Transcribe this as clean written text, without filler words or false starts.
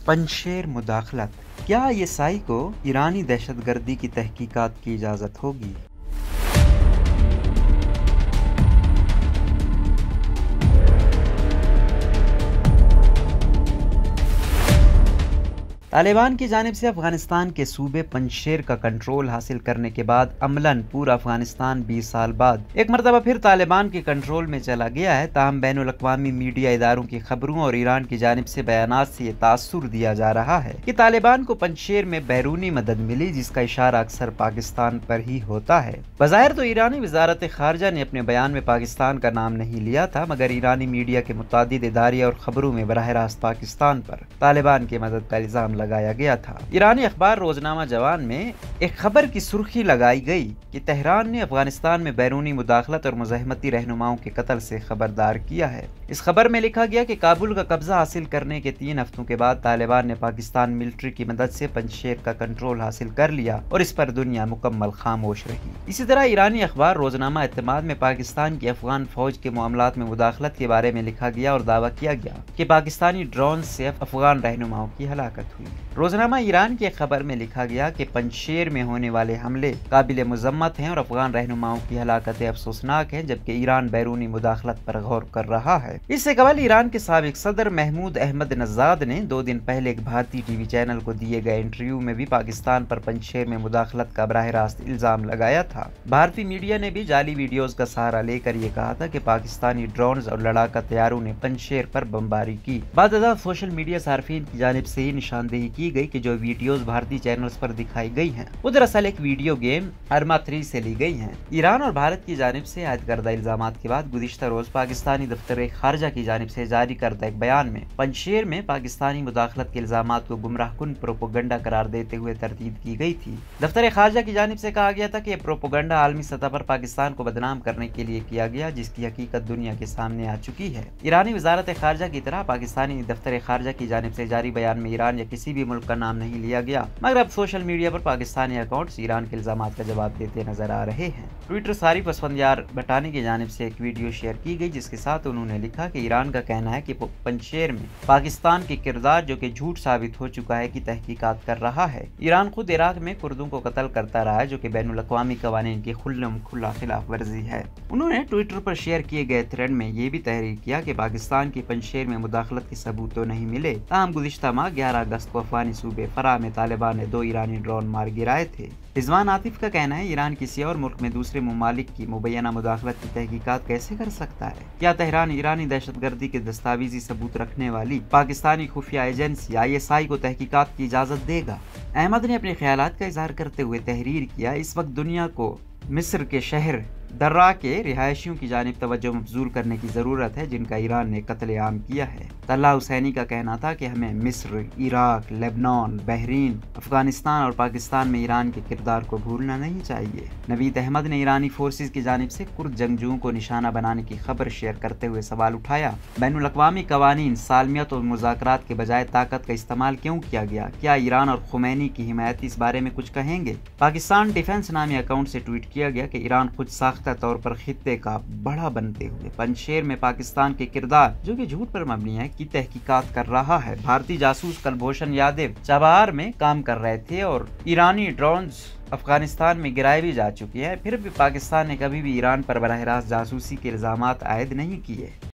پنجشیر مداخلت، کیا I S I کو ایرانی دہشت گردی کی تحقیقات کی اجازت ہوگی؟ طالبان کی جانب سے افغانستان کے صوبے پنجشیر کا کنٹرول حاصل کرنے کے بعد عملاً پورا افغانستان 20 سال بعد ایک مرتبہ پھر طالبان کے کنٹرول میں چلا گیا ہے۔ تاہم بین الاقوامی میڈیا اداروں کی خبروں اور ایران کی جانب سے بیانات سے یہ تاثر دیا جا رہا ہے کہ طالبان کو پنجشیر میں بیرونی مدد ملی، جس کا اشارہ اکثر پاکستان پر ہی ہوتا ہے۔ بظاہر تو ایرانی وزارت خارجہ نے اپنے بیان میں پاکستان کا نام نہیں لیا تھا، مگر ایرانی میڈیا کے متعدد ادارے اور خبروں میں براہ راست پاکستان پر طالبان کی مدد کا الزام لگایا گیا تھا۔ ایرانی اخبار روزنامہ جوان میں ایک خبر کی سرخی لگائی گئی کہ تہران نے افغانستان میں بیرونی مداخلت اور مزاحمتی رہنماؤں کے قتل سے خبردار کیا ہے۔ اس خبر میں لکھا گیا کہ کابل کا قبضہ حاصل کرنے کے 3 ہفتوں کے بعد طالبان نے پاکستان ملٹری کی مدد سے پنجشیر کا کنٹرول حاصل کر لیا اور اس پر دنیا مکمل خاموش رہی۔ اسی طرح ایرانی اخبار روزنامہ اعتماد میں پاکستان کی افغان فوج کے معاملات میں مداخلت کے بارے میں لکھا گیا اور دعویٰ کیا گیا کہ پاکستانی ڈرون سے افغان رہنماؤں کی ہلاکت ہوئی۔ روزنامہ ایران کی خبر میں لکھا گیا کہ پنجشیر میں ہونے والے حملے قابل مذمت ہیں اور افغان رہنماؤں کی ہلاکتیں افسوسناک ہیں، جبکہ ایران بیرونی مداخلت پر غور کر رہا ہے۔ اس سے قبل ایران کے سابق صدر محمود احمد نژاد نے 2 دن پہلے ایک بھارتی ٹی وی چینل کو دیے گئے انٹرویو میں بھی پاکستان پر پنجشیر میں مداخلت کا براہ راست الزام لگایا تھا۔ بھارتی میڈیا نے بھی جعلی ویڈیوز کا سہارا لے کر یہ کہا تھا کہ پاکستانی ڈرونز اور لڑاکا طیاروں نے پنجشیر پر بمباری کی۔ بعد ازاں سوشل میڈیا صارفین کی جانب سے یہ نشاندہی کی گئی کہ جو ویڈیوز بھارتی چینلز پر دکھائی گئی ہیں وہ دراصل ایک ویڈیو گیم ارما 3 سے لی گئی ہیں۔ ایران اور بھارت کی جانب سے عائد کردہ الزامات کے بعد گزشتہ روز پاکستانی دفتر خارجہ کی جانب سے جاری کردہ ایک بیان میں پنجشیر میں پاکستانی مداخلت کے الزامات کو گمراہ کن پروپیگنڈا قرار دیتے ہوئے تردید کی گئی تھی۔ دفتر خارجہ کی جانب سے کہا گیا تھا کہ یہ پروپیگنڈا عالمی سطح پر پاکستان کو بدنام کرنے کے لیے کیا گیا، جس کی حقیقت دنیا کے سامنے آ چکی ہے۔ ایرانی وزارت خارجہ کی طرح پاکستانی دفتر خارجہ کی جانب سے جاری بیان میں ایران یا کسی بھی ملک کا نام نہیں لیا گیا، مگر اب سوشل میڈیا پر پاکستانی اکاؤنٹس ایران کے الزامات کا جواب دیتے نظر آ رہے ہیں۔ ٹویٹر صارف اسفندیار بٹانی کی جانب سے ایک ویڈیو شیئر کی گئی، جس کے ساتھ انہوں نے لکھا کہ ایران کا کہنا ہے کہ پنجشیر میں پاکستان کے کردار، جو کہ جھوٹ ثابت ہو چکا ہے، کی تحقیقات کر رہا ہے۔ ایران خود عراق میں کردوں کو قتل کرتا رہا ہے، جو کہ بین الاقوامی قوانین کی کھلا خلاف ورزی ہے۔ انہوں نے ٹویٹر پر شیئر کیے گئے تھریڈ میں یہ بھی تحریر کیا کہ پاکستان کی پنجشیر میں مداخلت کے ثبوت تو نہیں ملے، تاہم گزشتہ ماہ 11 اگست کو افغانی صوبے فرا میں طالبان نے 2 ایرانی ڈرون مار گرائے تھے۔ رضوان عاطف کا کہنا ہے ایران کسی اور ملک میں دوسرے ممالک کی مبینہ مداخلت کی تحقیقات کیسے کر سکتا ہے؟ کیا تہران ایرانی دہشت گردی کے دستاویزی ثبوت رکھنے والی پاکستانی خفیہ ایجنسی ISI کو تحقیقات کی اجازت دے گا؟ احمد نے اپنے خیالات کا اظہار کرتے ہوئے تحریر کیا، اس وقت دنیا کو مصر کے شہر درہ کے رہائشیوں کی جانب توجہ مبذول کرنے کی ضرورت ہے، جن کا ایران نے قتل عام کیا ہے۔ طلحہ حسینی کا کہنا تھا کہ ہمیں مصر، عراق، لبنان، بحرین، افغانستان اور پاکستان میں ایران کے کردار کو بھولنا نہیں چاہیے۔ نوید احمد نے ایرانی فورسز کی جانب سے کرد جنگجوؤں کو نشانہ بنانے کی خبر شیئر کرتے ہوئے سوال اٹھایا، بین الاقوامی قوانین، سالمیت اور مذاکرات کے بجائے طاقت کا استعمال کیوں کیا گیا؟ کیا ایران اور خمینی کی حمایت اس بارے میں کچھ کہیں گے؟ پاکستان ڈیفنس نامی اکاؤنٹ سے ٹویٹ کیا گیا کہ ایران خود ساختہ طور پر خطے کا بڑا بنتے ہوئے پنجشیر میں پاکستان کے کردار، جو کہ جھوٹ پر مبنی ہے، کی تحقیقات کر رہا ہے۔ بھارتی جاسوس کلبھوشن یادو چابہار میں کام کر رہے تھے اور ایرانی ڈرونز افغانستان میں گرائے بھی جا چکے ہیں، پھر بھی پاکستان نے کبھی بھی ایران پر براہ راست جاسوسی کے الزامات عائد نہیں کیے۔